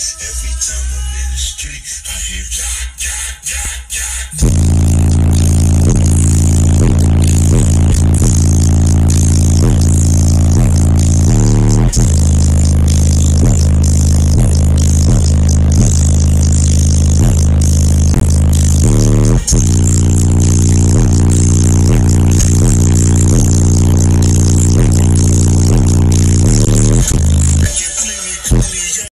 Every time I'm in the street, I hear ja, ja, ja.